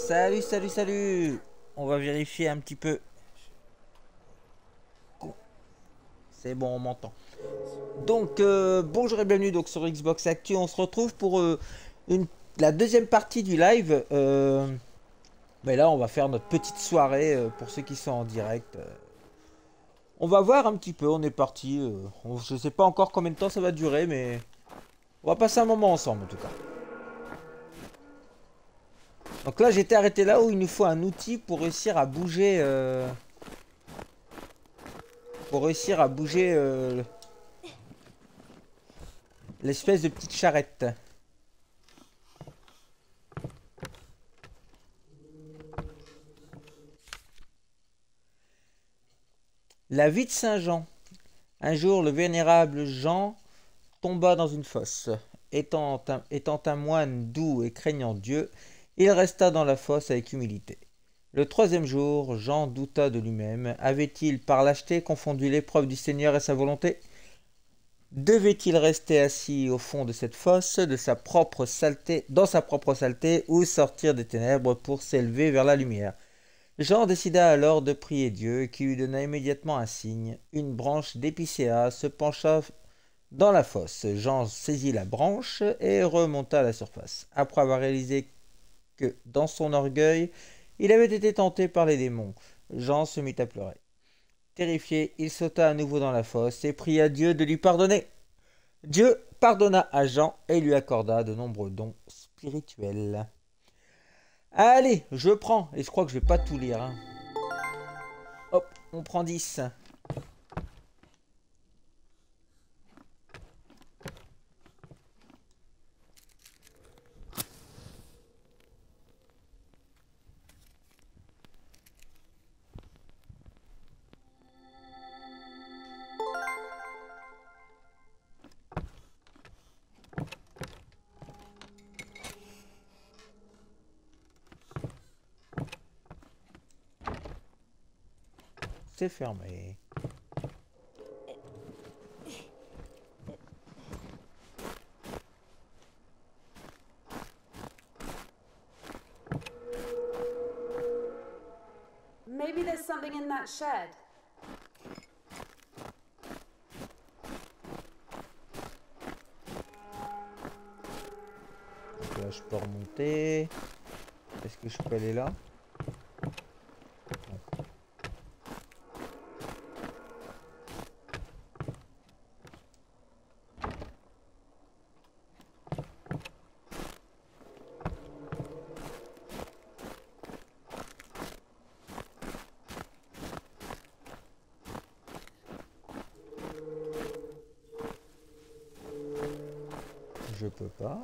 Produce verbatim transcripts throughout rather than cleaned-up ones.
Salut, salut, salut. On va vérifier un petit peu. C'est bon, on m'entend. Donc, euh, bonjour et bienvenue donc, sur Xbox Actu. On se retrouve pour euh, une, la deuxième partie du live. Euh, mais là, on va faire notre petite soirée euh, pour ceux qui sont en direct. Euh, on va voir un petit peu, on est parti. Euh, on- je sais pas encore combien de temps ça va durer, mais on va passer un moment ensemble en tout cas. Donc là, j'étais arrêté là où il nous faut un outil pour réussir à bouger. euh, pour réussir à bouger euh, l'espèce de petite charrette. La vie de Saint Jean. Un jour, le vénérable Jean tomba dans une fosse. Étant un, étant un moine doux et craignant Dieu, il resta dans la fosse avec humilité. Le troisième jour, Jean douta de lui-même. Avait-il, par lâcheté, confondu l'épreuve du Seigneur et sa volonté? Devait-il rester assis au fond de cette fosse, de sa propre saleté, dans sa propre saleté, ou sortir des ténèbres pour s'élever vers la lumière? Jean décida alors de prier Dieu, qui lui donna immédiatement un signe. Une branche d'épicéa se pencha dans la fosse. Jean saisit la branche et remonta à la surface. Après avoir réalisé que, dans son orgueil, il avait été tenté par les démons, Jean se mit à pleurer. Terrifié, il sauta à nouveau dans la fosse et pria Dieu de lui pardonner. Dieu pardonna à Jean et lui accorda de nombreux dons spirituels. Allez, je prends. Et je crois que je vais pas tout lire, hein. Hop, on prend dix. C'est fermé. Maybe there's something in that shed. Donc là, je peux remonter. Est-ce que je peux aller là? Non. Je peux pas.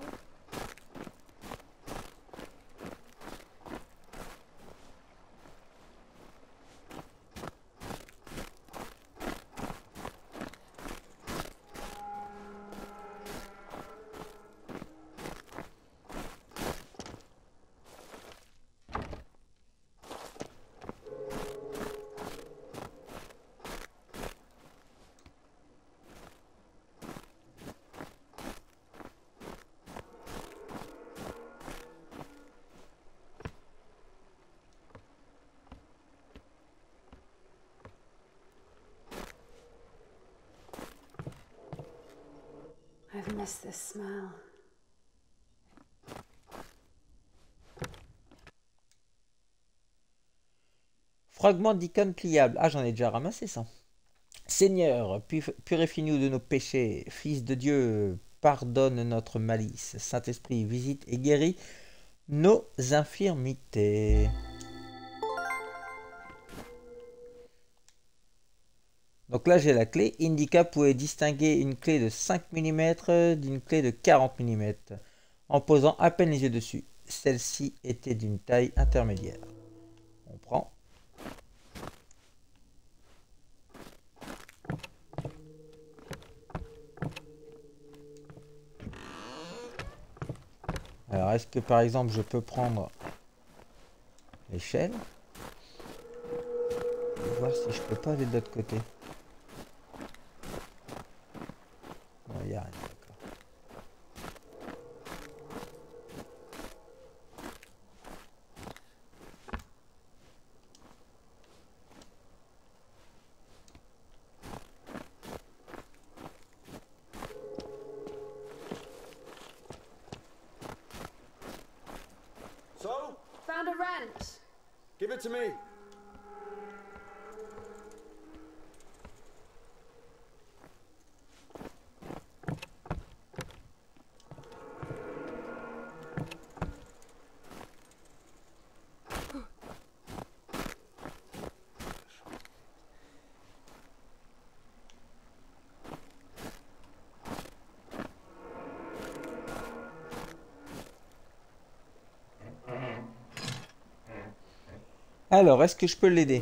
I've missed this smell. Fragment d'icône pliable. Ah, j'en ai déjà ramassé ça. Seigneur, purifie-nous de nos péchés. Fils de Dieu, pardonne notre malice. Saint-Esprit, visite et guéris nos infirmités. Donc là, j'ai la clé. Indica pouvait distinguer une clé de cinq millimètres d'une clé de quarante millimètres en posant à peine les yeux dessus. Celle-ci était d'une taille intermédiaire. On prend. Alors, est-ce que par exemple, je peux prendre l'échelle et voir si je peux pas aller de l'autre côté? Non, il n'y a rien, d'accord. it to me. Alors, est-ce que je peux l'aider?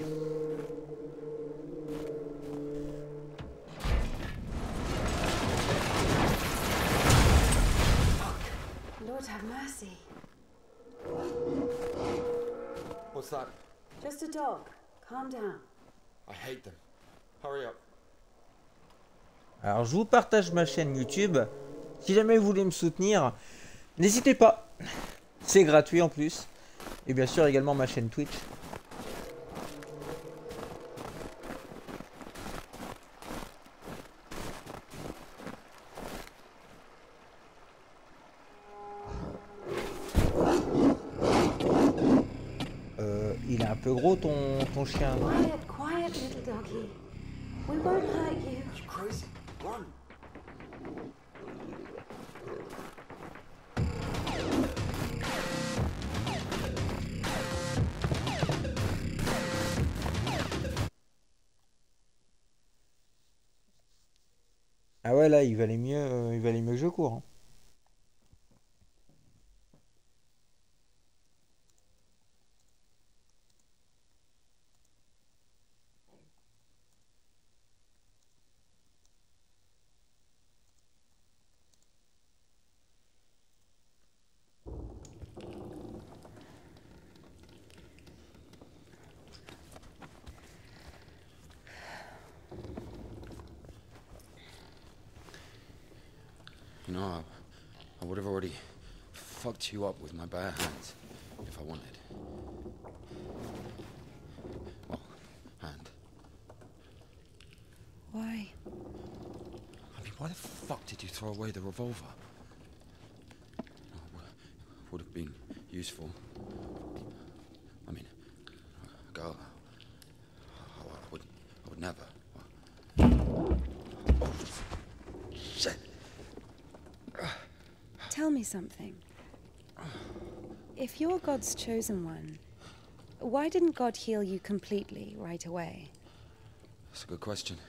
Lord have mercy. What's that? Just a dog. Calm down. I hate them. Hurry up. Alors, je vous partage ma chaîne YouTube. Si jamais vous voulez me soutenir, n'hésitez pas. C'est gratuit en plus. Et bien sûr également ma chaîne Twitch. Euh, il est un peu gros ton, ton chien. Quiet, quiet, little doggy. We won't hurt you. You crazy? Run. Ah ouais, là il valait mieux, euh, il valait mieux que je cours, hein. You know, I, I would have already fucked you up with my bare hands if I wanted. Well, hand. Why? I mean, why the fuck did you throw away the revolver? Oh, well, would have been useful. I mean, a girl. Oh, I would, I would never. Oh, shit. Tell me something. If you're God's chosen one, why didn't God heal you completely right away? That's a good question.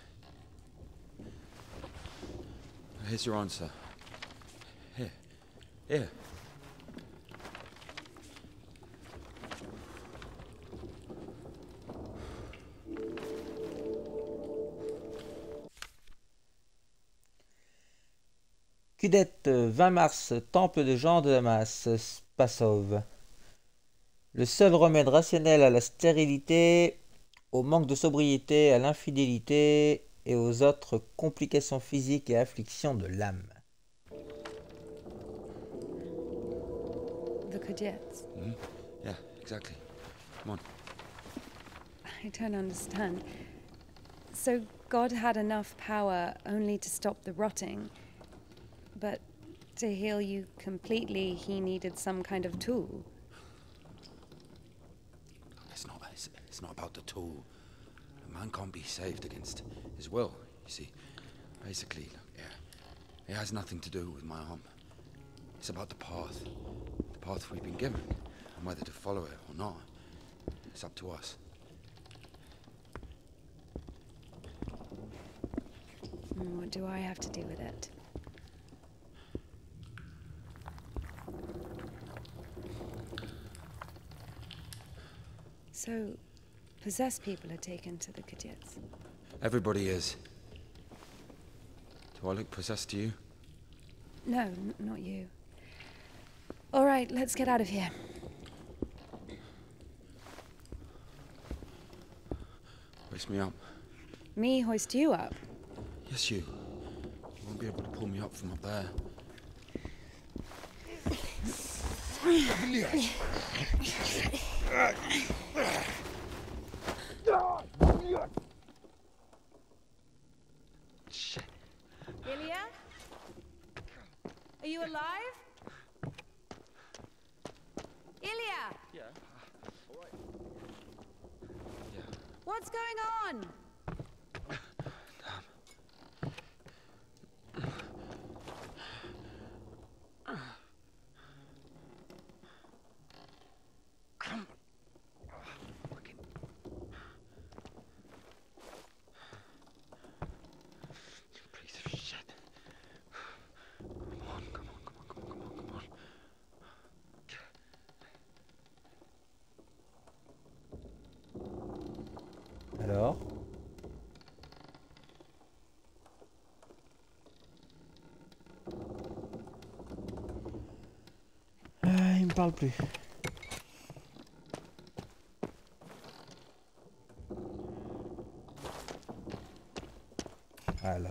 Here's your answer. Here. Here. Cudette, vingt mars, temple de Jean de Damas, Spassov. Le seul remède rationnel à la stérilité, au manque de sobriété, à l'infidélité et aux autres complications physiques et afflictions de l'âme. The Kudets. Mm-hmm. Yeah, exactly. Come on. I don't understand. So God had enough power only to stop the rotting, but to heal you completely, he needed some kind of tool. It's not, it's, it's not about the tool. A man can't be saved against his will, you see. Basically, yeah, it has nothing to do with my arm. It's about the path. The path we've been given. And whether to follow it or not, it's up to us. And what do I have to do with it? So, possessed people are taken to the Kudets. Everybody is. Do I look possessed to you? No, n not you. All right, let's get out of here. Hoist me up. Me hoist you up? Yes, you. You won't be able to pull me up from up there. Shit. Ilya? Are you alive? Ilya! Yeah. All right. What's going on? Alors? Ah, il me parle plus. Voilà.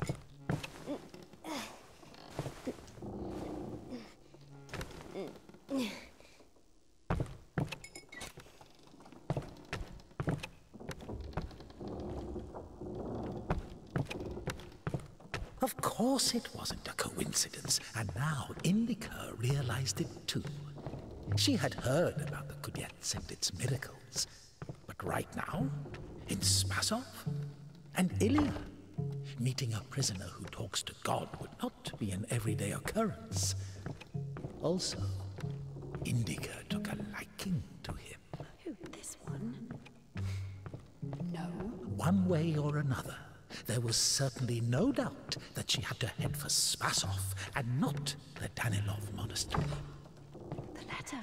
Of course it wasn't a coincidence, and now Indica realized it too. She had heard about the Kudets and its miracles, but right now, in Spasov, and Ilya, meeting a prisoner who talks to God would not be an everyday occurrence. Also, Indica took a liking to him. Who, this one? No. One way or another, there was certainly no doubt that she had to head for Spasov and not the Danilov Monastery. The letter.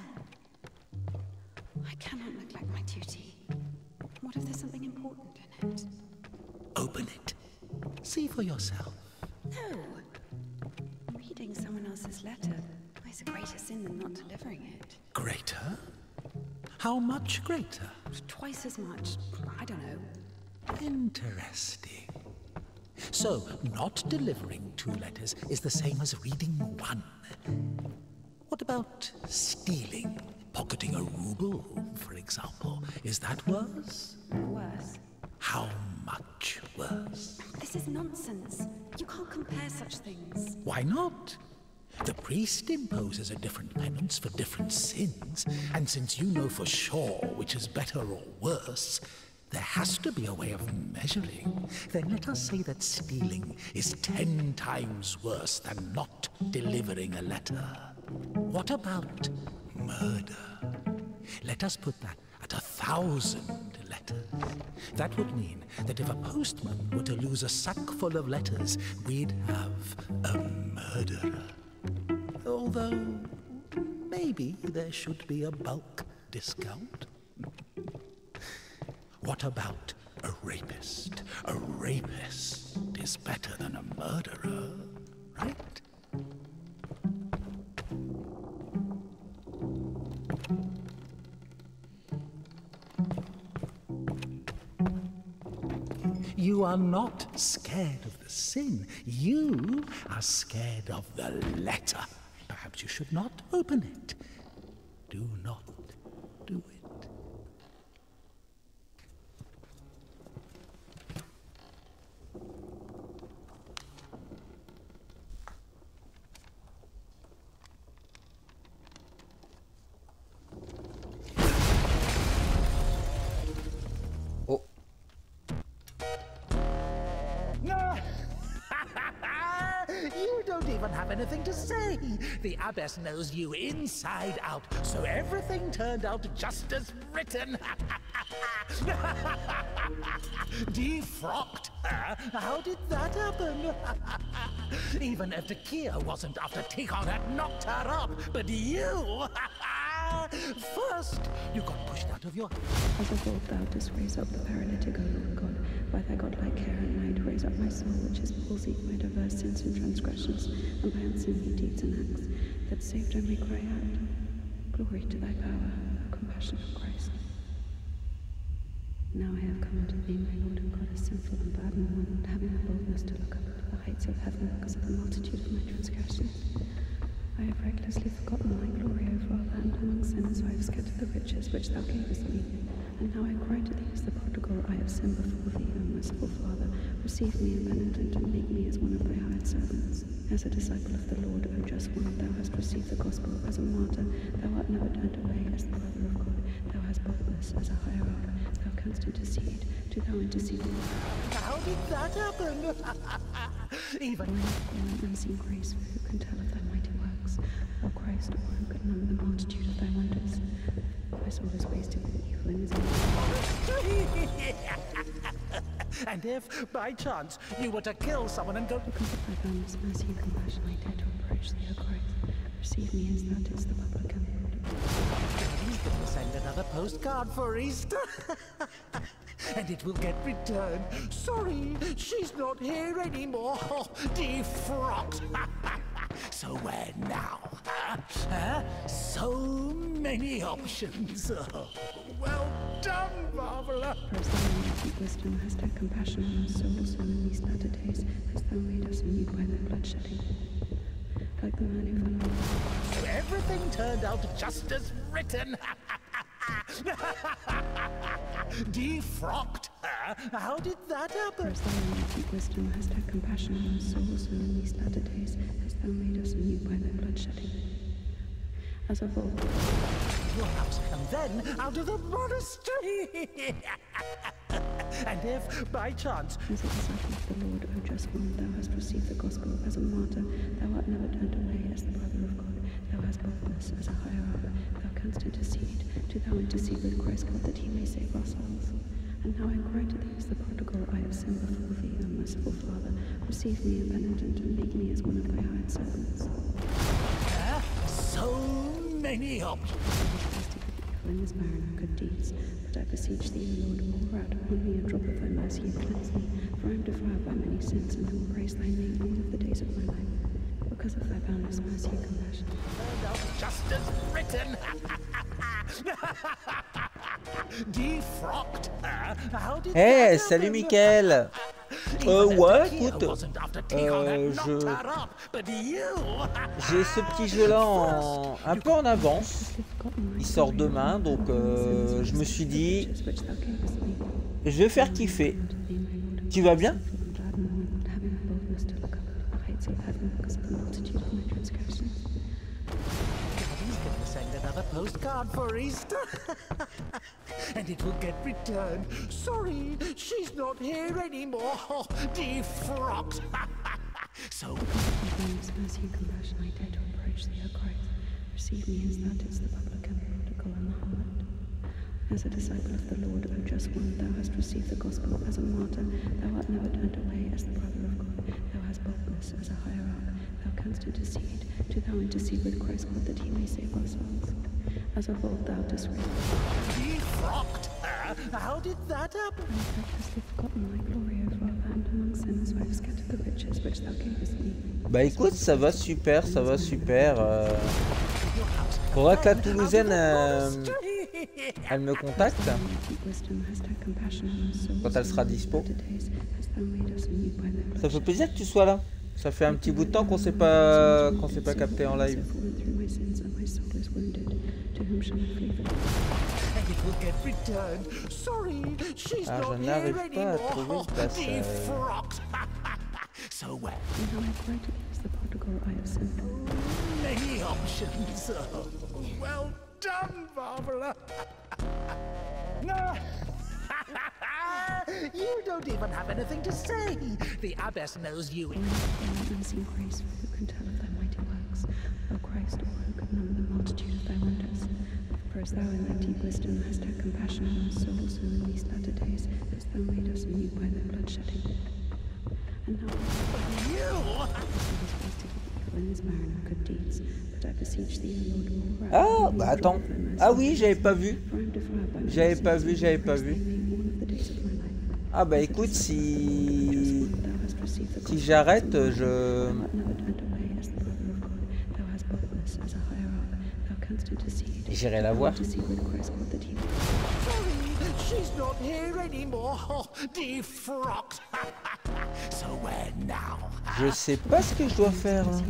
I cannot neglect my duty. What if there's something important in it? Open it. See for yourself. No. Reading someone else's letter is a greater sin than not delivering it. Greater? How much greater? Twice as much. I don't know. Interesting. So, not delivering two letters is the same as reading one. What about stealing? Pocketing a ruble, for example. Is that worse? Worse. How much worse? This is nonsense. You can't compare such things. Why not? The priest imposes a different penance for different sins, and since you know for sure which is better or worse, there has to be a way of measuring. Then let us say that stealing is ten times worse than not delivering a letter. What about murder? Let us put that at a thousand letters. That would mean that if a postman were to lose a sack full of letters, we'd have a murderer. Although, maybe there should be a bulk discount. What about a rapist? A rapist is better than a murderer, right? You are not scared of the sin. You are scared of the letter. Perhaps you should not open it. Do not do it. Oh. No! You don't even have anything to say. The abbess knows you inside out, so everything turned out just as written. Defrocked her? How did that happen? Even Evdokia wasn't after Tikhon had knocked her up, but you... First, you got pushed out of your... As of old thou dost raise up the paralytic, O Lord God, by thy godlike care and might raise up my soul, which is palsied by diverse sins and transgressions, and by unseemly deeds and acts, that saved I may cry out, glory to thy power, O compassion of Christ. Now I have come unto thee, my Lord and God, a sinful and burdened one, having the boldness to look up into the heights of heaven because of the multitude of my transgressions. I have recklessly forgotten thy glory, O Father, and among sinners I have scattered the riches which thou gavest me. And now I cry to thee as the prodigal, I have sinned before thee, O merciful Father. Receive me impenitent and make me as one of thy hired servants. As a disciple of the Lord, O just one, thou hast received the gospel. As a martyr, thou art never turned away. As the brother of God, thou hast boldness. As a hierarch, thou canst canst intercede, do thou intercede with me. How did that happen? Even Fallen unseen grace, for who can tell of thy mighty works? O Christ, or who could number the multitude of thy wonders? My soul is wasted with evil in his name. And if, by chance, you were to kill someone and go... Because of thy boundless mercy and compassion, I dare to approach thee, O Christ. Receive me as thou didst the publican. He's going to send another postcard for Easter. And it will get returned. Sorry, she's not here anymore. Defrocked. So where now? Huh? Huh? So many options. Oh, well done, Marvella. First, thou in thy deep wisdom hast had compassion on our souls, and in these latter days hast thou made us anew by thy bloodshedding. Like the man who fell on the cross. So everything turned out just as written. Defrocked her? How did that happen? First, thou in thy deep wisdom hast had compassion on our souls, and in these latter days hast thou made us anew by thy bloodshedding. As of old, Your house, and then out of the monastery. And if, by chance, as a disciple of the Lord, O just one, thou hast received the gospel as a martyr, thou art never turned away as the brother of God, thou hast boldness as a hierarch, thou canst intercede, do thou intercede with Christ God that he may save our souls. And now I cry to thee as the prodigal, I have sinned before thee, O merciful Father, receive me impenitent and make me as one of thy hired servants. huh? So many options. In this barren of good deeds, but I beseech thee, O Lord, pour out upon me a drop of thy mercy and cleanse me, for I am defiled by many sins, and I will praise thy name all of the days of my life, because of thy boundless mercy and compassion. Turned out just as written. Defrocked her? How did Hey, that salut happen? Mickaël. Euh, Even ouais, Tia écoute, wasn't after Tion euh, had knocked je- her up, but you... J'ai ce petit jeu-là en... un peu en avance. Il sort demain, donc euh, je me suis dit, je vais faire kiffer. Tu vas bien? He's going to send another postcard for Easter. And it will get returned. Sorry, she's not here anymore. Defrocked. So, Mercy and compassion, I dare to approach thee, O Christ. Receive me as thou didst the publican, prodigal, and the harlot. As a disciple of the Lord, O just one, thou hast received the gospel as a martyr, thou art never turned away as the brother of God, thou hast boldness as a hierarch, thou canst intercede, do thou intercede with Christ God that he may save our souls. As of old thou dost reign. defrocked her? How did that happen? I have recklessly forgotten thy glory over our land among sinners, who have scattered the riches which thou gavest me. Bah écoute, ça va super, ça va super. euh, Faudra que la Toulousaine, euh, elle me contacte quand elle sera dispo. Ça fait plaisir que tu sois là. Ça fait un petit bout de temps qu'on s'est pas qu'on s'est pas capté en live. And it will get returned. Sorry, she's Ah, je not n'arrive here pas à trouver anymore. le passage. Defrocked. So well, many options. Oh, well done, Barbara. No. You don't even have anything to say. The abbess knows you. Unseen grace, for who can tell of thy mighty works? O Christ, or who could number the multitude of thy wonders? For as thou in thy deep wisdom hast had compassion on our souls, and in these latter days hast thou made us anew by thy bloodshedding. And now You. in this barren of good deeds, but I beseech thee, O Lord, pour Ah, out upon me bah a drop attends. of thy mercy Ah and oui, cleanse j'avais me, pas vu. for I am defiled by many J'avais pas sins, vu, and j'avais I pas praise vu. thy name all of the days of my life. Ah bah écoute, si si j'arrête, je j'irai la voir. Sorry, she's not here anymore. Defrocked. So where now? Je sais pas ce que je dois faire là.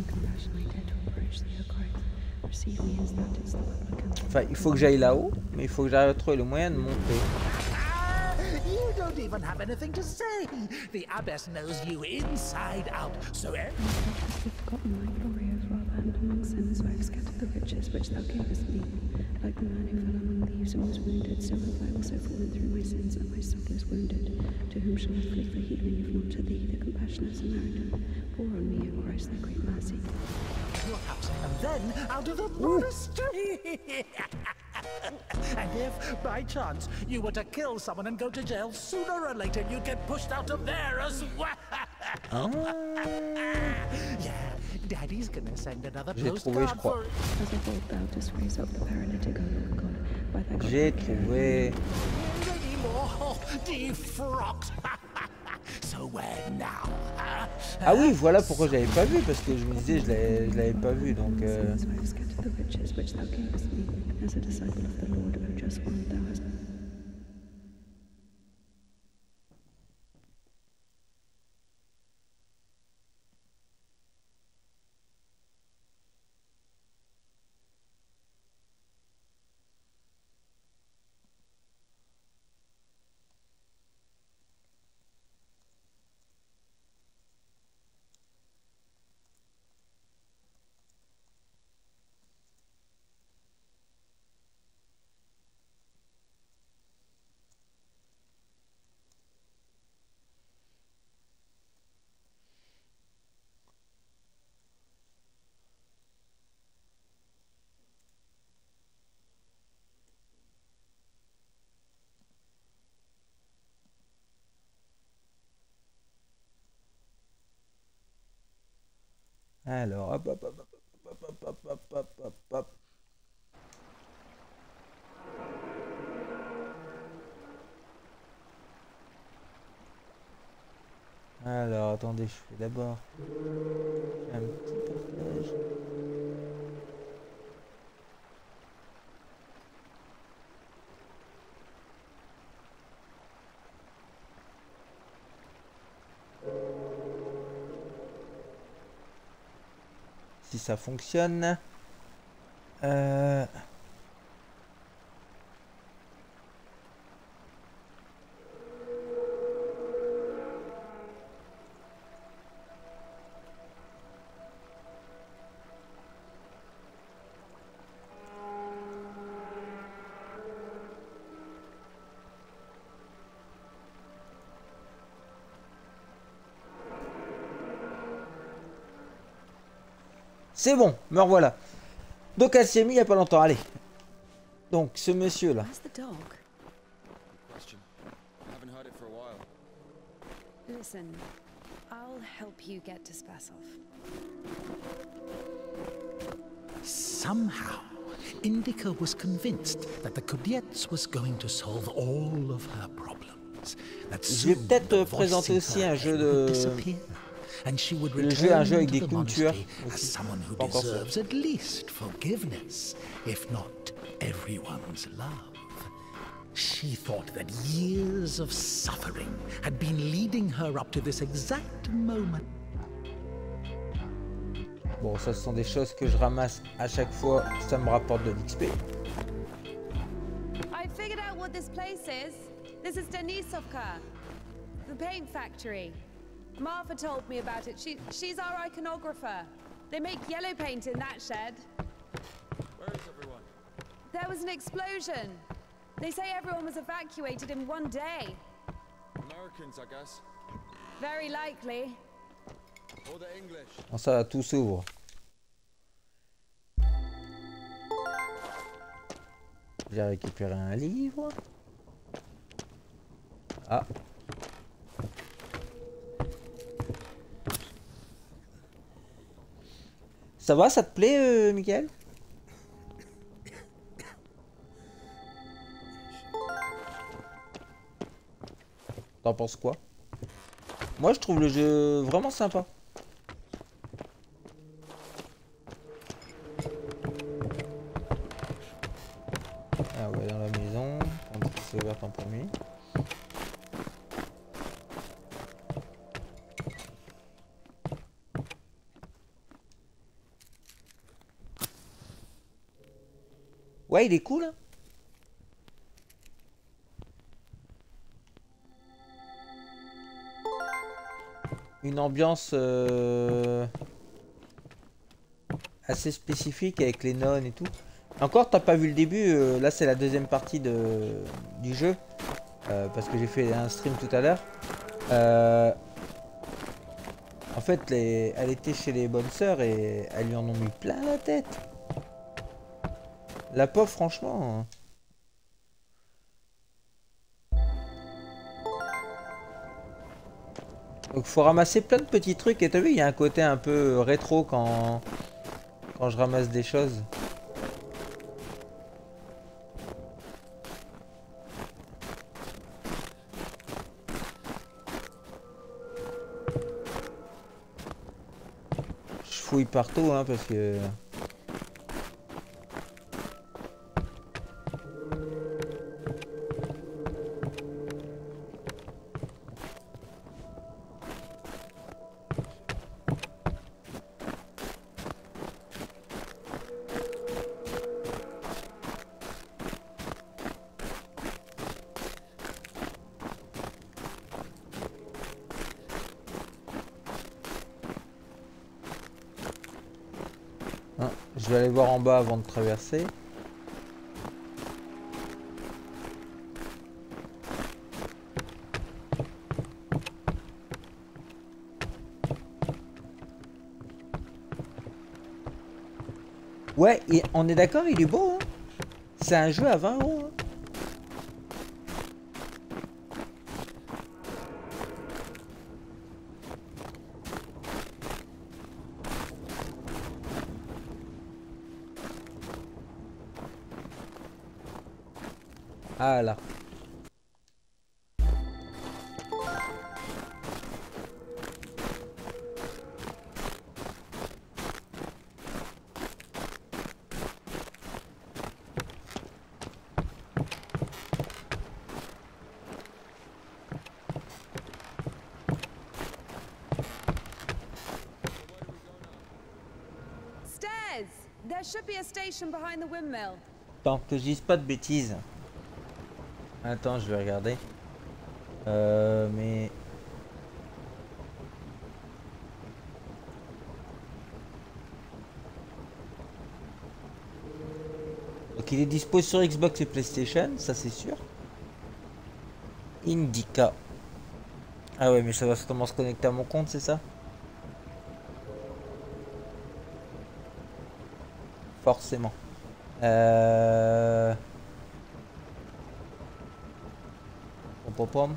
Enfin, il faut que j'aille là-haut, mais il faut que j'arrive à trouver le moyen de monter. You don't even have anything to say. The abbess knows you inside out. So eh? forgotten my glory over our land among sinners, who I have scattered the riches which thou gavest me. Like the man who fell among thieves and was wounded, so have I also fallen through my sins, and my is wounded. To whom shall I flee for healing, if not to thee, the compassionate Samaritan? Pour on me, O Christ, thy great mercy. Your house, and then out of the monastery. And if, by chance, you were to kill someone and go to jail, sooner or later you'd get pushed out of there as well. Ah. Yeah, Daddy's gonna send another J'ai trouvé, je postcard crois. for... As of old thou dost raise up the paralytic, O Lord God, by thy great J'ai care. trouvé. Ready more defrocked. So where now? Ah oui, voilà pourquoi j'avais pas vu, parce que je me disais je l'avais, je l'avais pas vu, donc. Euh... So I have scattered the riches which thou gavest me, as a disciple of the Lord, O just one, thou hast. Alors, hop, hop, hop, hop, hop, hop, hop, hop, hop, hop. Alors, attendez, je fais d'abord un petit passage. Si ça fonctionne. Euh... C'est bon, me revoilà. Donc elle s'y est mis il n'y a pas longtemps, allez. Donc ce monsieur là. Where's the dog? Question. I haven't heard it for a while. Listen, I'll help you get to Spasov. Somehow, Indica was convinced that the Kudiets was going to solve all of her problems. That Je vais soon peut-être the présenter voice in aussi her un head jeu would de... disappear, and she would Le jeu, un jeu return avec to des the clowns tueurs monastery as aussi. someone who Pas encore fait. deserves at least forgiveness, if not everyone's love. She thought that years of suffering had been leading her up to this exact moment. Bon, ça ce sont des choses que je ramasse à chaque fois, ça me rapporte de l'X P. I figured out what this place is. This is Denisovka, the paint factory. Martha told me about it. She, she's our iconographer. They make yellow paint in that shed. Where is everyone? There was an explosion. They say everyone was evacuated in one day. Americans, I guess. Very likely. Or the English. Bon, ça, tout s'ouvre. J'ai récupéré un livre. Ah. Ça va, ça te plaît, euh, Mickaël? T'en penses quoi? Moi, je trouve le jeu vraiment sympa. Ah ouais, dans la maison, on dit qu'il s'est ouvert en premier. Ouais, il est cool, hein. Une ambiance euh, assez spécifique avec les nonnes et tout. Encore, t'as pas vu le début, euh, là c'est la deuxième partie de, du jeu. euh, parce que j'ai fait un stream tout à l'heure. Euh, en fait, les, elle était chez les bonnes sœurs et elles lui en ont mis plein la tête. La pauvre, franchement. Donc faut ramasser plein de petits trucs et t'as vu, il y a un côté un peu rétro quand, quand je ramasse des choses. Je fouille partout hein, parce que... Je vais aller voir en bas avant de traverser. Ouais, et on est d'accord, il est beau. Hein, c'est un jeu à vingt euros. Hein. Ah là. Stairs! There should be a station behind the windmill. Tant que je dise pas de bêtises. Attends, je vais regarder. Euh, mais... Donc il est dispo sur Xbox et PlayStation, ça c'est sûr. Indica. Ah ouais, mais ça va certainement se connecter à mon compte, c'est ça? Forcément. Euh... Pom pom.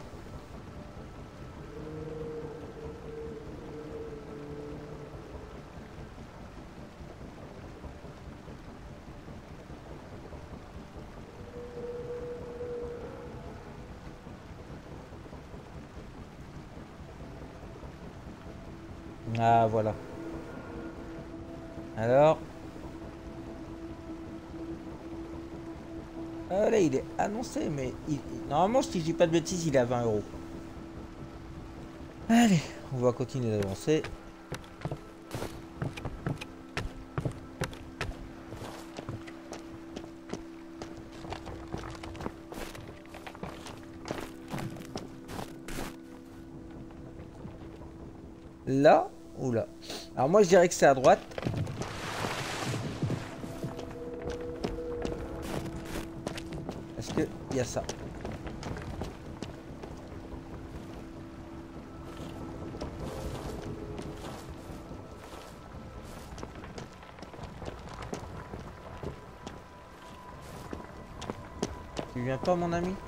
Ah voilà. Alors. Ah là il est annoncé mais il... normalement si je dis pas de bêtises il est à vingt euros. Allez, on va continuer d'avancer. Là ou là? Alors moi je dirais que c'est à droite. Est-ce que il y a ça? Tu viens pas mon ami?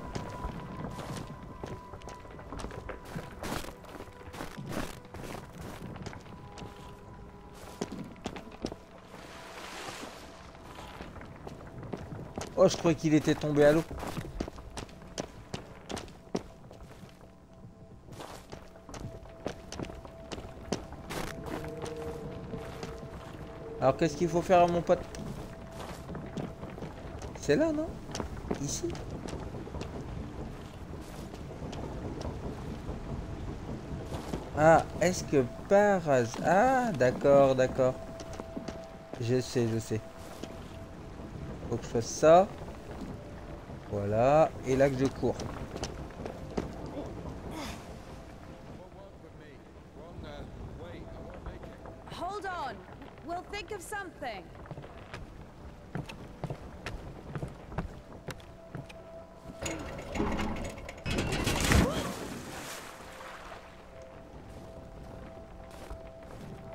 Oh, je croyais qu'il était tombé à l'eau. Alors qu'est-ce qu'il faut faire à mon pote? C'est là, non? Ici? Ah, est-ce que par hasard... Ah, d'accord, d'accord. Je sais, je sais. Faut que je fasse ça. Voilà. Et là que je cours. Hold on. We'll think of something.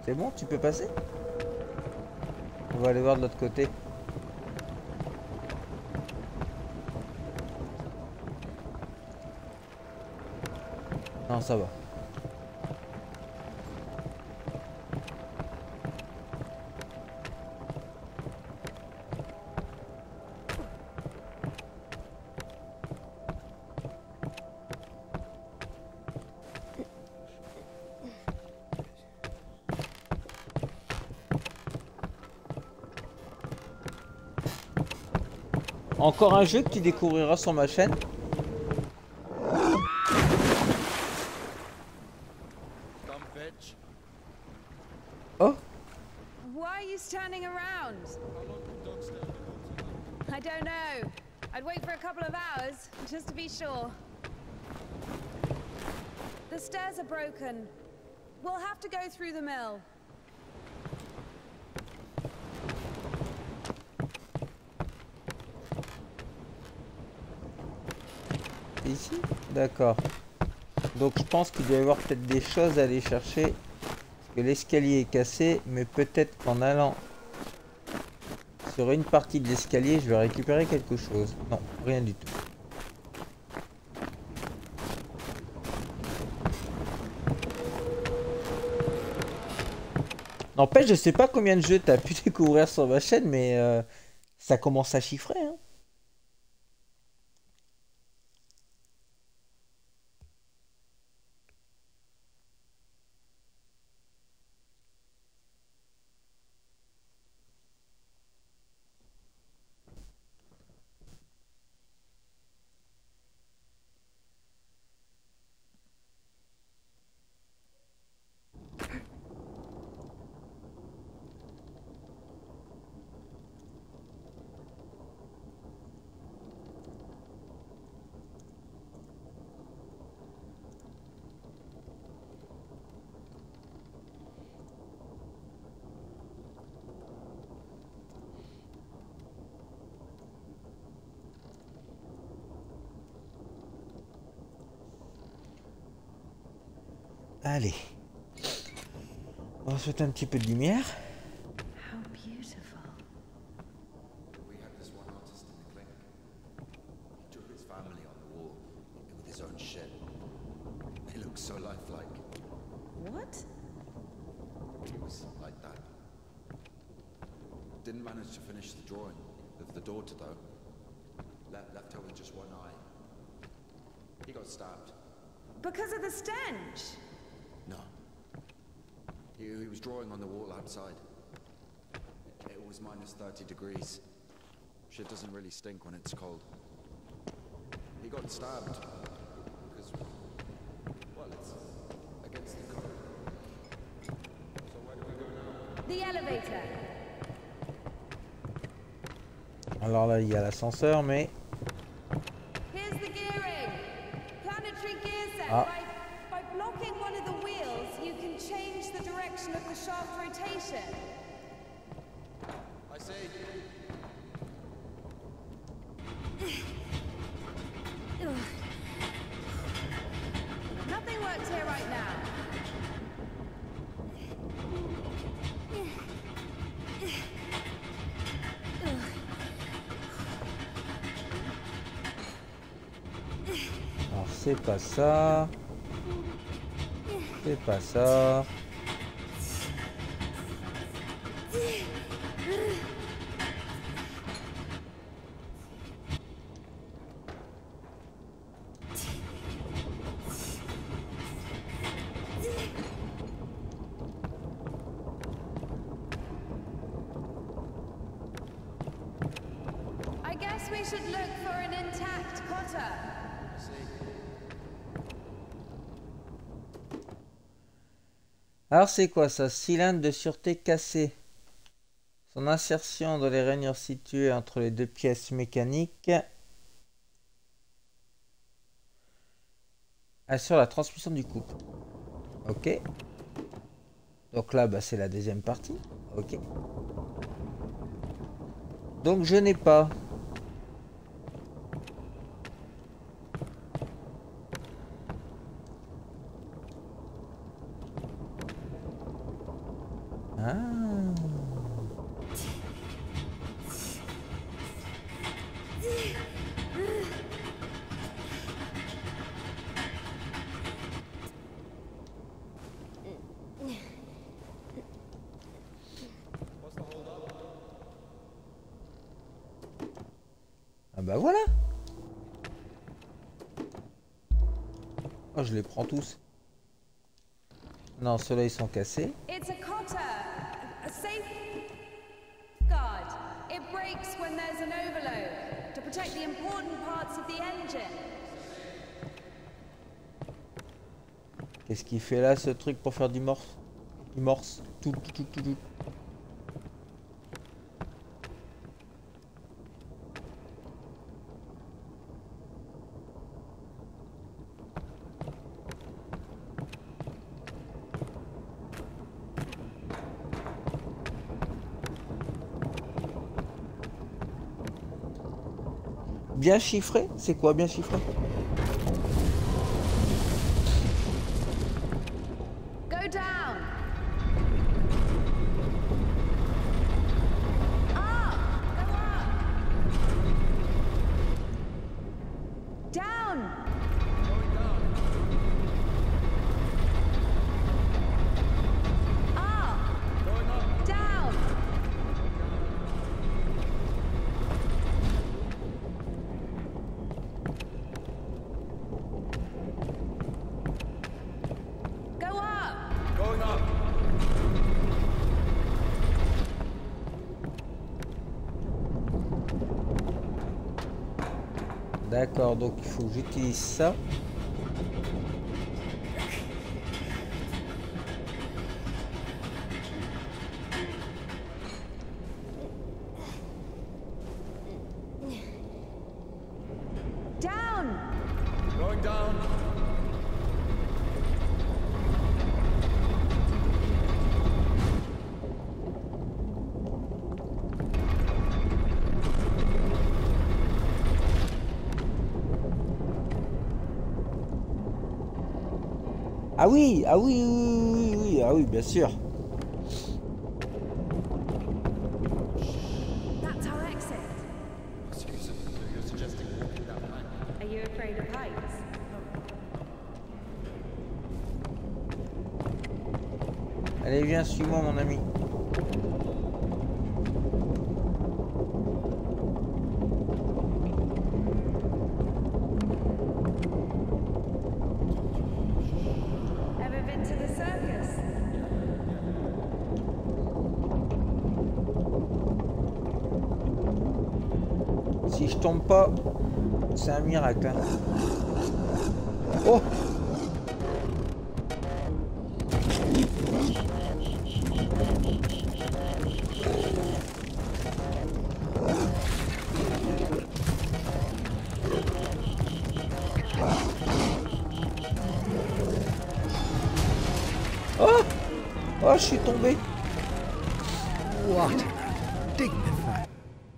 C'est bon, tu peux passer? On va aller voir de l'autre côté. Non, ça va. Encore un jeu que tu découvriras sur ma chaîne. Oh. Why are you standing around? I don't know. I'd wait for a couple of hours, just to be sure. The stairs are broken. We'll have to go through the mill. Ici? D'accord. Donc je pense qu'il doit y avoir peut-être des choses à aller chercher. Parce que l'escalier est cassé, mais peut-être qu'en allant sur une partie de l'escalier, je vais récupérer quelque chose. Non, rien du tout. N'empêche, je sais pas combien de jeux tu as pu découvrir sur ma chaîne, mais euh, ça commence à chiffrer, hein. Allez. On va souhaiter un petit peu de lumière. How beautiful. We had this one artist in the clinic. He drew his family on the wall with his own shed. They look so lifelike. What? He was like that. Didn't manage to finish the drawing of the daughter though. Le left her with just one eye. He got stabbed. Because of the stench? No. He, he was drawing on the wall outside. It was minus thirty degrees. Shit doesn't really stink when it's cold. He got stabbed. Because, well, it's against the code. So where do we go now? The elevator. Alors là, il y a l'ascenseur, mais... Here's the gearing. Planetary gear set. Ah. By, by blocking one of the wheels, you can change the direction of the shaft rotation. I see. Nothing works here right now. Alors c'est pas ça. C'est pas ça. I guess we should look for an intact cutter. Alors c'est quoi ça? Cylindre de sûreté cassé. Son insertion dans les rainures situées entre les deux pièces mécaniques assure la transmission du couple. Ok. Donc là, bah, c'est la deuxième partie. Ok. Donc je n'ai pas. bah voilà. Oh, je les prends tous. Non, ceux-là ils sont cassés. It's a cotter, a safeguard. It breaks when there's an overload to protect the important parts of the engine. Qu'est-ce qu'il fait là, ce truc, pour faire du morse? Du morse. Tout, tout, tout, tout, tout. Bien chiffré? C'est quoi bien chiffré? Go down. Up. Go up. Down. Up. Down. Go up. Going up. D'accord, donc il faut que j'utilise ça. Down. Going down. Ah oui, ah oui, oui, oui, oui, ah oui, bien sûr. That's our exit. Excuse me, you're suggesting walking down the line? Are you afraid of heights? Allez, viens, suis-moi, mon ami. Ever been to the circus? Si je tombe pas, c'est un miracle. Hein. Oh! Oh! Oh, je suis tombé. What an dignified.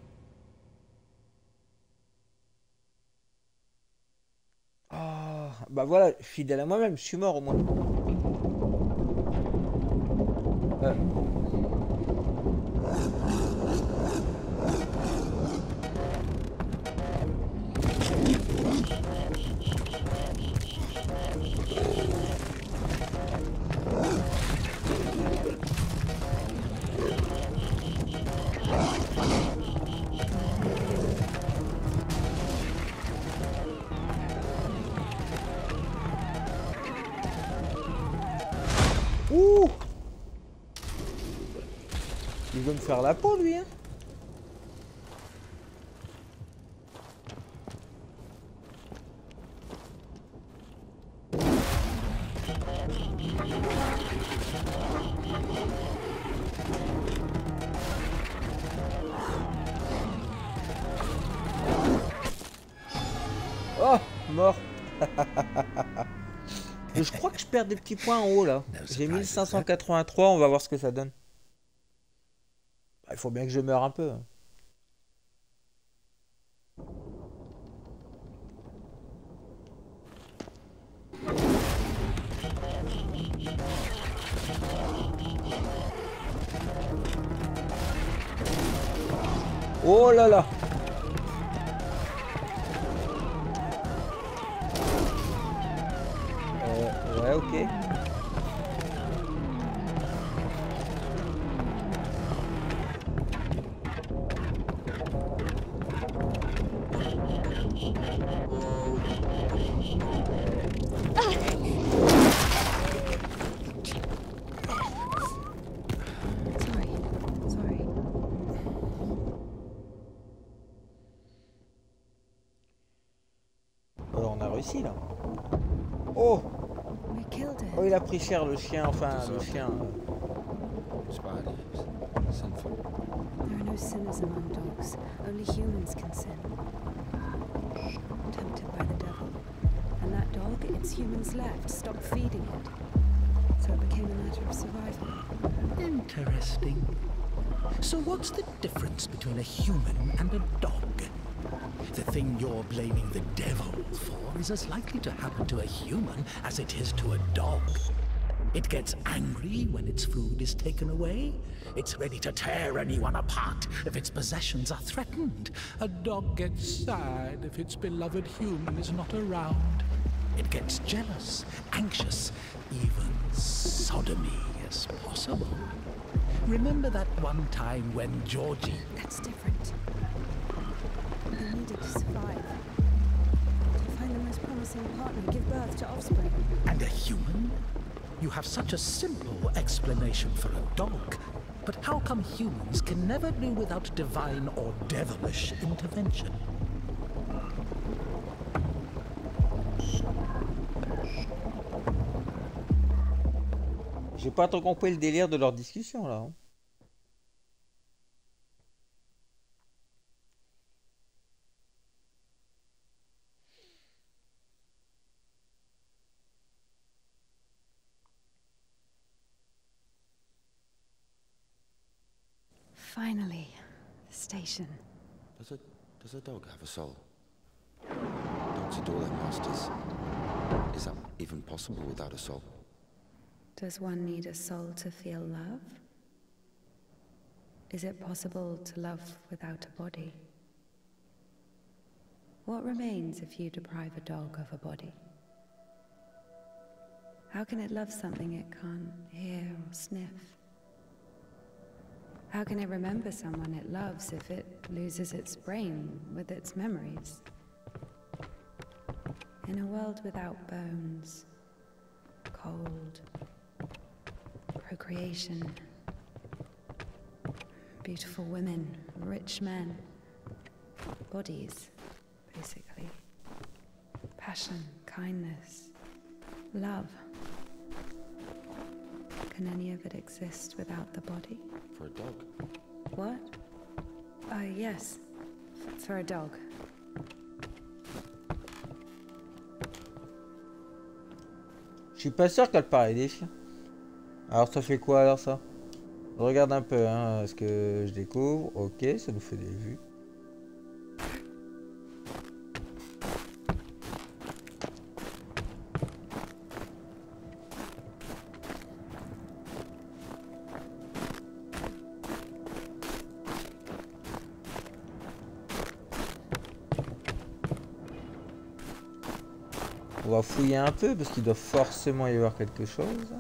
Ah, bah voilà, fidèle à moi-même, je suis mort au moins. Euh. Ouh! Il veut me faire la peau, lui, hein? Oh, mort. Et je crois que je perds des petits points en haut là. J'ai mille cinq cent quatre-vingt-trois, on va voir ce que ça donne. Il faut bien que je meure un peu. Oh là là. Euh, ouais, ok. Oh! We killed it. Oh, il a pris cher le chien, enfin le chien. It's bad. It's sinful. There are no sinners among dogs. Only humans can sin. Tempted by the devil. And that dog, its humans left, stopped feeding it. So it became a matter of survival. Interesting. So what's the difference between a human and a dog? The thing you're blaming the devil for is as likely to happen to a human as it is to a dog. It gets angry when its food is taken away. It's ready to tear anyone apart if its possessions are threatened. A dog gets sad if its beloved human is not around. It gets jealous, anxious, even sodomy is possible. Remember that one time when Georgie... That's different. They needed to survive. To find the most promising partner, give birth to offspring. And a human? You have such a simple explanation for a dog. But how come humans can never do without divine or devilish intervention? J'ai pas trop compris le délire de leur discussion là. Hein. Finally, the station. Does a does a dog have a soul? Dogs adore their masters. Is that even possible without a soul? Does one need a soul to feel love? Is it possible to love without a body? What remains if you deprive a dog of a body? How can it love something it can't hear or sniff? How can it remember someone it loves if it loses its brain with its memories? In a world without bones, cold, procreation, beautiful women, rich men, bodies, basically. Passion, kindness, love. Can any of it exist without the body? For a dog? What? Uh, yes. F- for a dog. Je suis pas sûr qu'elle parle des chiens. Alors ça fait quoi alors ça? Je regarde un peu hein, ce que je découvre. Ok, ça nous fait des vues. On va fouiller un peu parce qu'il doit forcément y avoir quelque chose.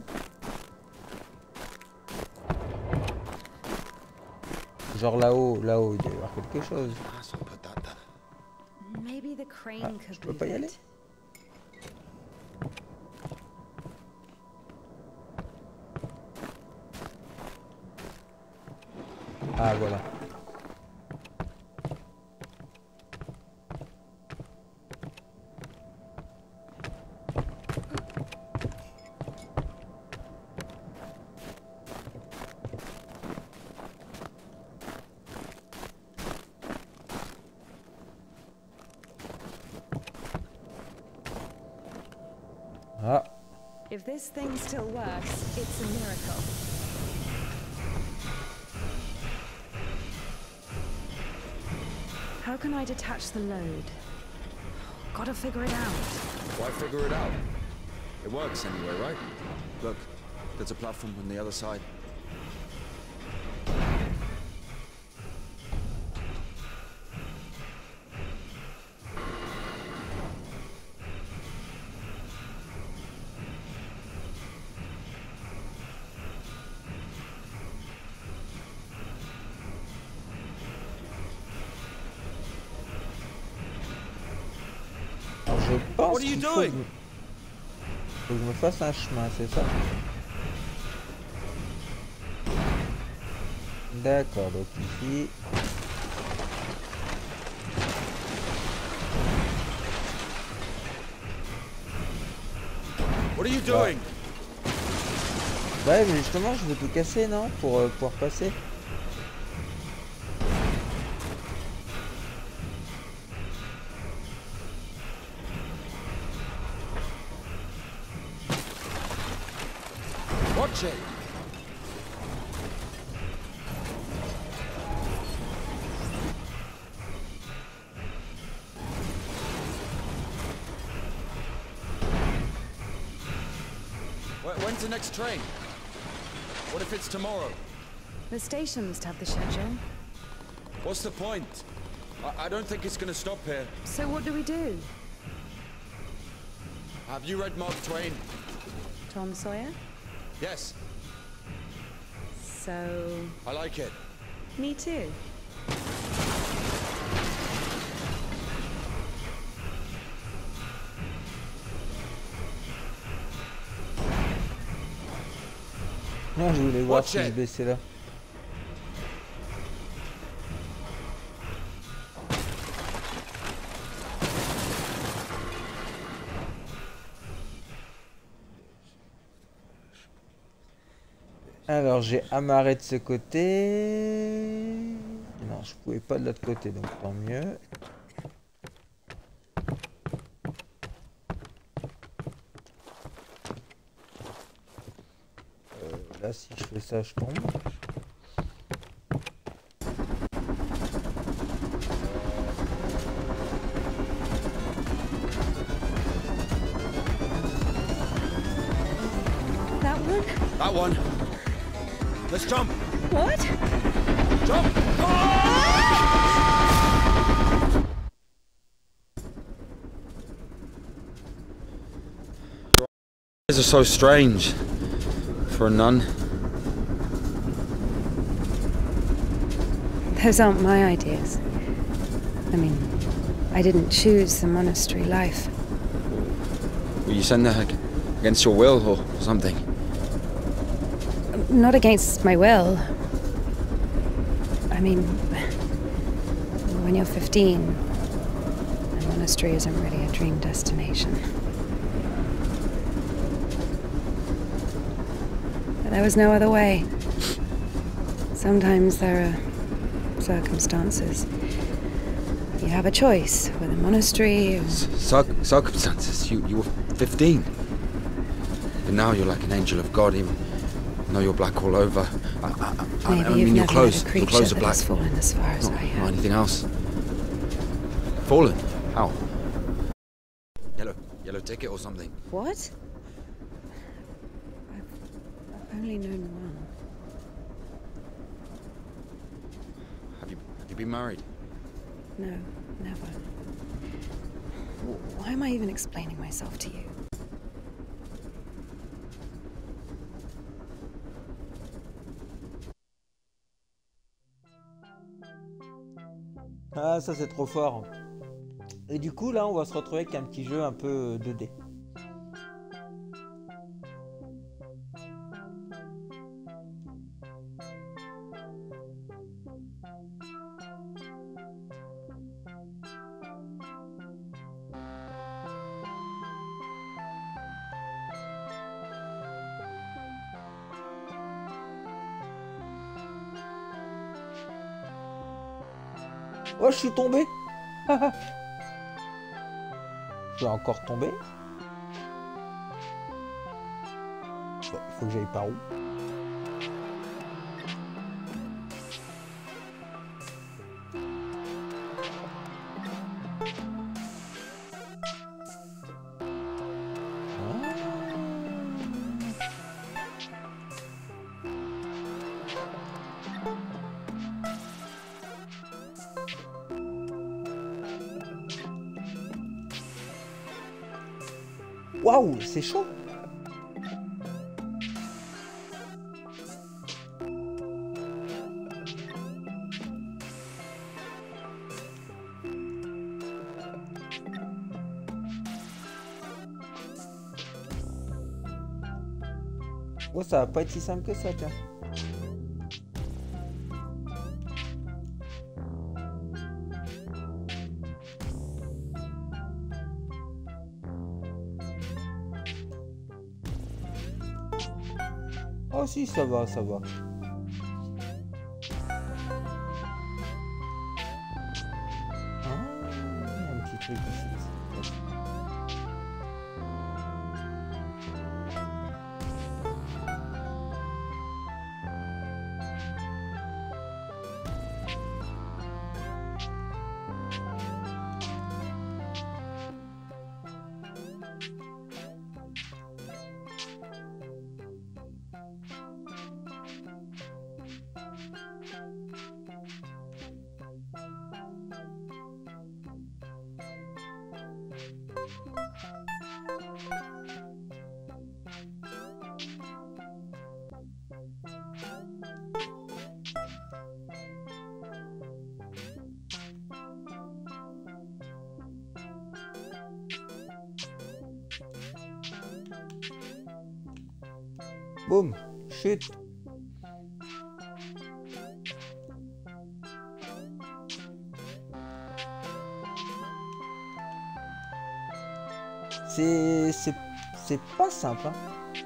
Genre là-haut, là-haut, il doit y avoir quelque chose. Maybe the crane Ah, could je peux move pas y it. aller? Ah voilà. Ah, If this thing still works, it's a miracle. How can I detach the load? Gotta figure it out. Why figure it out? It works anyway, right? Look, there's a platform on the other side. alors je pense What are you qu'il faut, que doing? je- faut que je me fasse un chemin, c'est ça? D'accord, donc ici. What are you doing? Ouais, mais justement, je veux tout casser, non? Pour euh, pouvoir passer. Watch it! Wh- When's the next train? What if it's tomorrow? The station must have the schedule. What's the point? I, I don't think it's gonna stop here. So what do we do? Have you read Mark Twain? Tom Sawyer? Yes, So... I like it. me too. Non, je voulais voir Watch si je it. baissais là. Alors j'ai amarré de ce côté. Non, je pouvais pas de l'autre côté, donc tant mieux. Euh, là, si je fais ça, je tombe. That one? That one. Let's jump. What? Jump. Your eyes are so strange for a nun. Those aren't my ideas. I mean, I didn't choose the monastery life. Were you sent there ag- against your will or something? Not against my will. I mean, when you're fifteen, a monastery isn't really a dream destination. But there was no other way. Sometimes there are circumstances. You have a choice with a monastery or... Circ- circumstances. You you were fifteen, but now you're like an angel of God. Even though you're black all over. I, I, I, Maybe I mean, you've your never clothes. met a Your creature clothes are that black. has fallen as far as Not, I not have. anything else. Fallen? How? Yellow, yellow ticket or something. What? I've, I've only known one. Have you have you been married? No, never. W- Why am I even explaining myself to you? Ah, ça c'est trop fort. Et du coup, là, on va se retrouver avec un petit jeu un peu deux D. Oh, je suis tombé. Je vais encore tomber. Bon, il faut que j'aille par où? Waouh, c'est chaud. Oh, ça va pas être si simple que ça, tiens. Oh si, ça va, ça va. Ah, il y a un petit truc ici. Boum, chute. C'est c'est c'est pas simple, hein.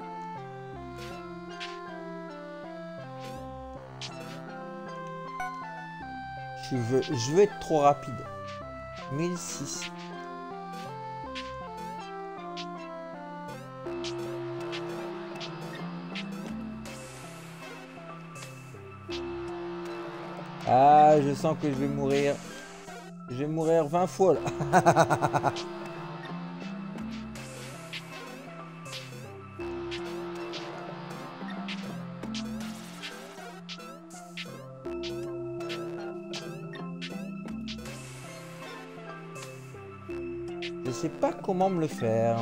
Je veux je veux être trop rapide. mille six. Ah, je sens que je vais mourir. Je vais mourir vingt fois là. Je sais pas comment me le faire.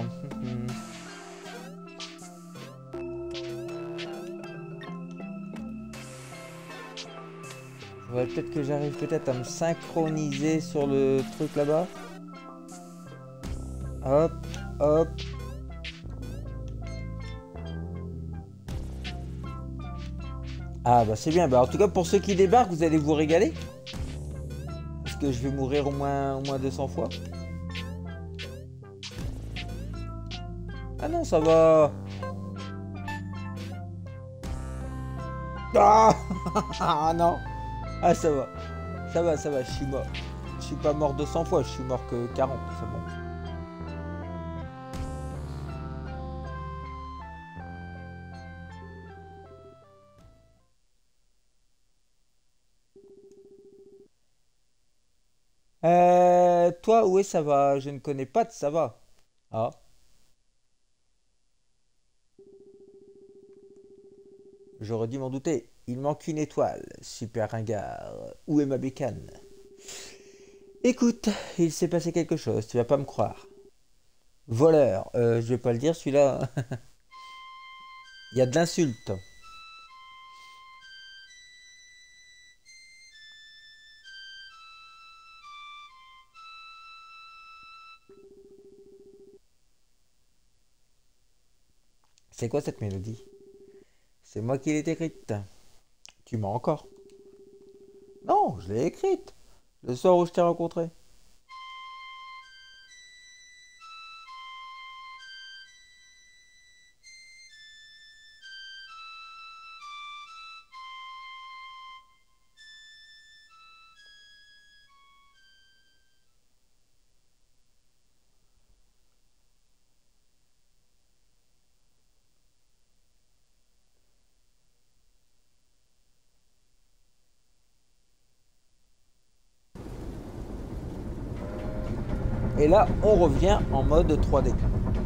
Ouais, peut-être que j'arrive peut-être à me synchroniser sur le truc là-bas. Hop, hop. Ah bah c'est bien. Bah en tout cas pour ceux qui débarquent, vous allez vous régaler. Parce que je vais mourir au moins au moins deux cents fois. Ah non, ça va. Ah, ah non. Ah ça va. Ça va, ça va, je suis mort. Je suis pas mort deux cents fois, je suis mort que quarante, c'est bon. Euh, toi, où est ça va? Je ne connais pas de ça va. Ah. J'aurais dû m'en douter. Il manque une étoile. Super ringard. Où est ma bécane? Écoute, il s'est passé quelque chose, tu vas pas me croire. Voleur. Euh, je vais pas le dire celui-là. Il y a de l'insulte. C'est quoi cette mélodie? C'est moi qui l'ai écrite. Tu mens encore? Non, je l'ai écrite. Le soir où je t'ai rencontré. Et là, on revient en mode trois D.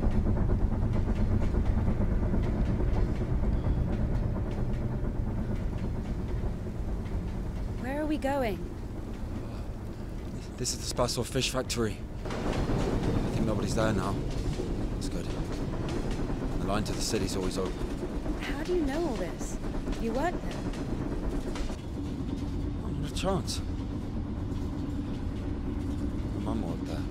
Where are we going? This is the Spassor fish factory. I think nobody's there now. That's good. The line to the city's always open. How do you know all this? You work there? Oh, not a chance. My mum worked there.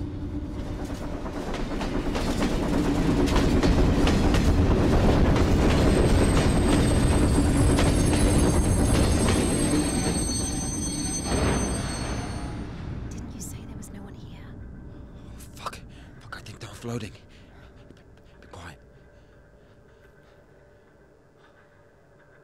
Didn't you say there was no one here? Oh, fuck. Fuck, I think they're offloading. Be, be quiet.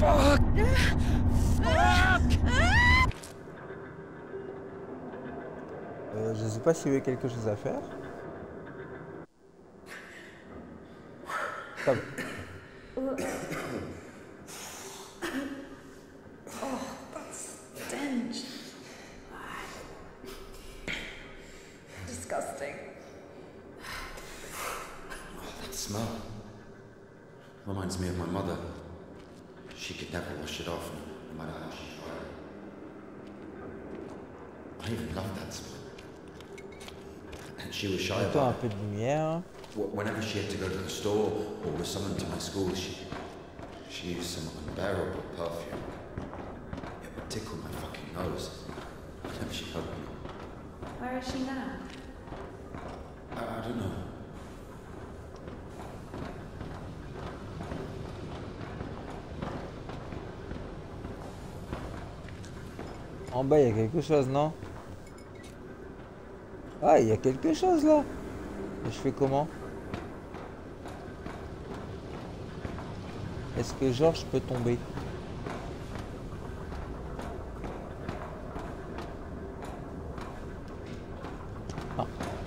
Fuck! Euh, je sais pas s'il y avait quelque chose à faire. Ça va. Stench. Disgusting. That smell reminds me of my mother. She could never wash it off, no matter how she tried. I even loved that smell. And she was shy Attends un about peu it. de lumière. Wh- Whenever she had to go to the store or was summoned to my school, she she used some unbearable perfume. It would tickle my fucking nose whenever she hugged me. Where is she now? I, I don't know. En bas, il y a quelque chose, non? Ah, il y a quelque chose là. Et je fais comment? Est-ce que Georges peut tomber? Non.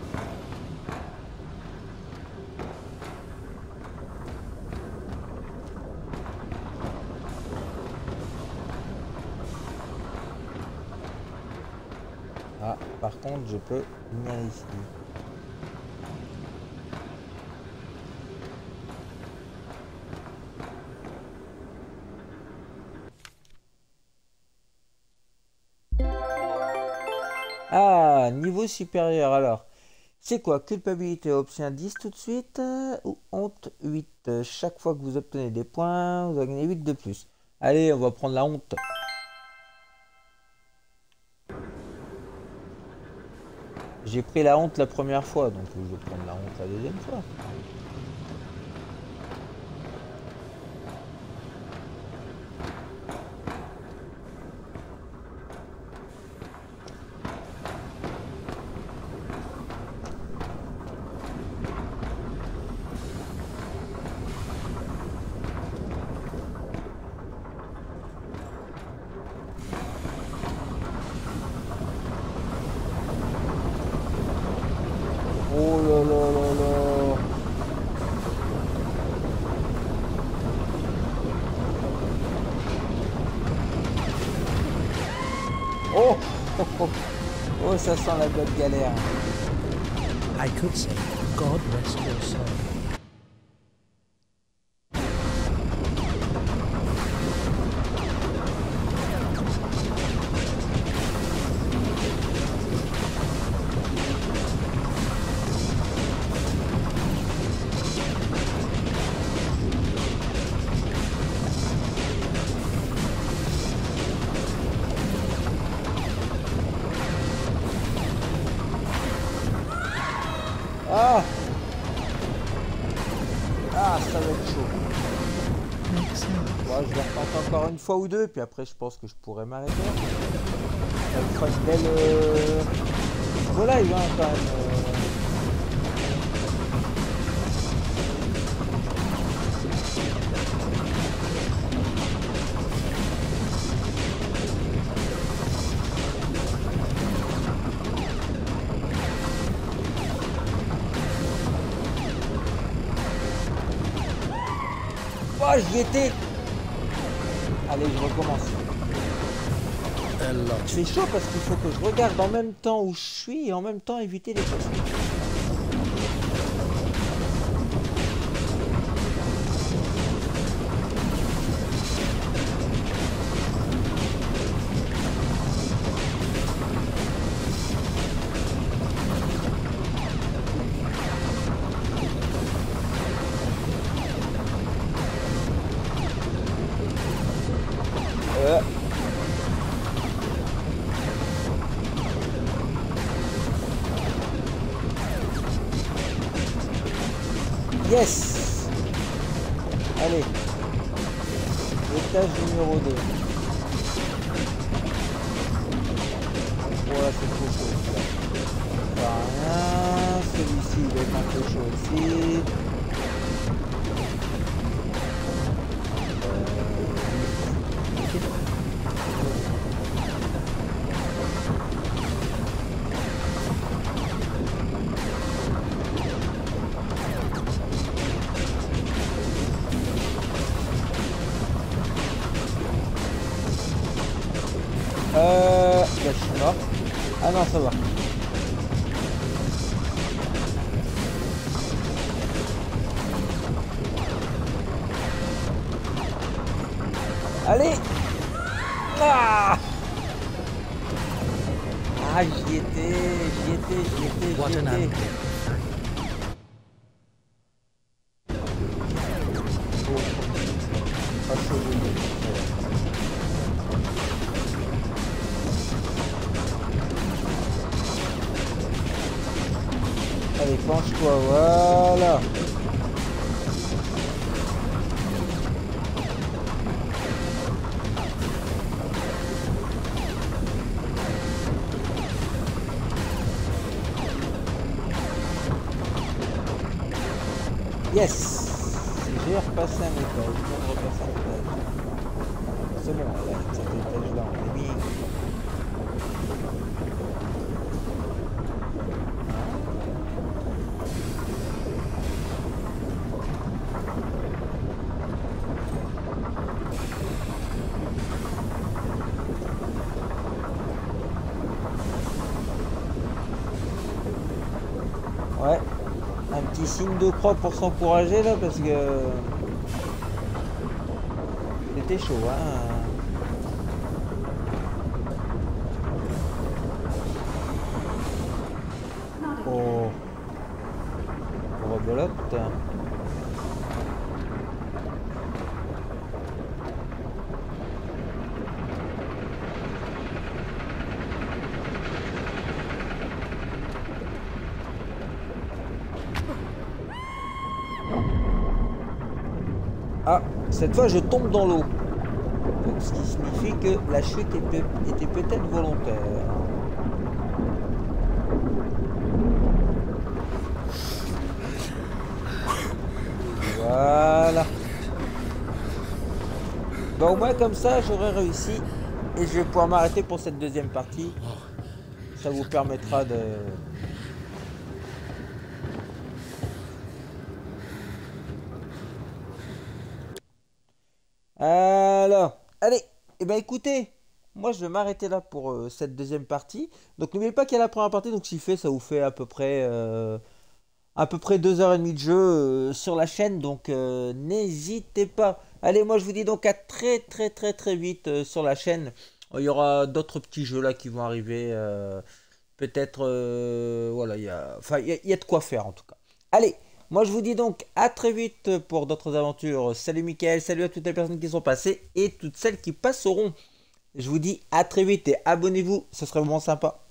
Ah, par contre, je peux venir ici. Ah, niveau supérieur, alors. C'est quoi? Culpabilité obtient dix tout de suite euh, ou honte huit. Euh, Chaque fois que vous obtenez des points, vous gagnez huit de plus. Allez, on va prendre la honte. J'ai pris la honte la première fois, donc je vais prendre la honte la deuxième fois. Oh là là là là. Oh, oh, oh. Oh, ça sent la bonne galère. I could say, God rest your soul. Ah, ah, ça va être chaud. Bon, je vais retenter encore une fois ou deux, puis après je pense que je pourrais m'arrêter. Ça me fera une belle euh... volaille, hein, quand même. euh. Oh, j'y étais. Allez, je recommence. C'est chaud parce qu'il faut que je regarde en même temps où je suis et en même temps éviter les postes. Euh. Yes. Allez. Étage numéro deux. Voilà, c'est trop chaud. Ça sert à rien. Celui-ci il va être un peu chaud aussi. Euh, Euh... Là, je suis mort. Ah non, ça va. Allez. Ah, ah j'y étais, j'y étais, j'y étais, What j'y an étais. uncle. Pas chaud, je l'ai. Allez, penche-toi, voilà. Yes! J'ai repassé un étage, je viens de repasser un étage. C'est bon, là, cet étage-là, on est mis. Ouais, un petit signe de croix pour s'encourager là parce que c'était chaud hein. Oh, rebelote. Ah, cette fois je tombe dans l'eau. Donc ce qui signifie que la chute était, était peut-être volontaire. Voilà. Bah au moins comme ça j'aurai réussi et je vais pouvoir m'arrêter pour cette deuxième partie. Ça vous permettra de... Alors, allez, et ben écoutez, moi je vais m'arrêter là pour euh, cette deuxième partie. Donc n'oubliez pas qu'il y a la première partie, donc s'il fait, ça vous fait à peu près euh, à peu près deux heures et demie de jeu euh, sur la chaîne, donc euh, n'hésitez pas. Allez, moi je vous dis donc à très très très très vite euh, sur la chaîne. Il y aura d'autres petits jeux là qui vont arriver. euh, Peut-être, euh, voilà, il y a, enfin, il y a, il y a de quoi faire en tout cas. Allez, moi je vous dis donc à très vite pour d'autres aventures. Salut Mickaël, salut à toutes les personnes qui sont passées et toutes celles qui passeront. Je vous dis à très vite et abonnez-vous, ce serait vraiment sympa.